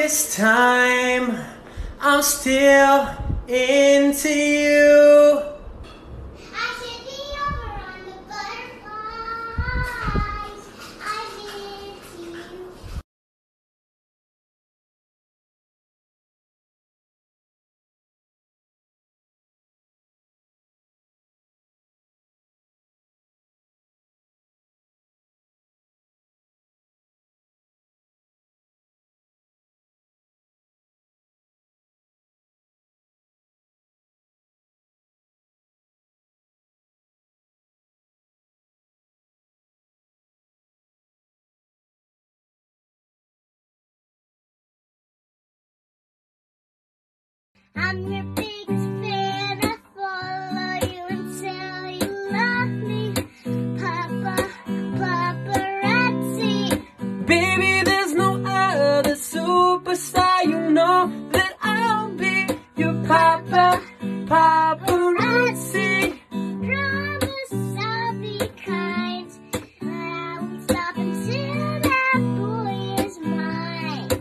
this time, I'm still into you. I should be over on the butterflies. I'm into you. I'm your biggest fan. I follow you until you love me. Papa, paparazzi. Baby, there's no other superstar. You know that I'll be your paparazzi. Promise I'll be kind. I won't stop until that boy is mine.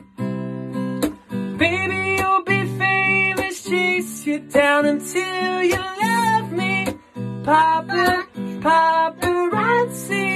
Baby, you'll be famous. Chase you down until you love me. Paparazzi.